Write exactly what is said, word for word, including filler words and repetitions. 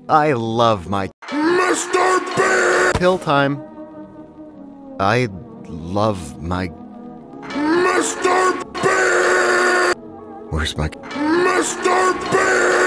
I love my MrBeast! Pill time. I love my MrBeast! Where's my MrBeast?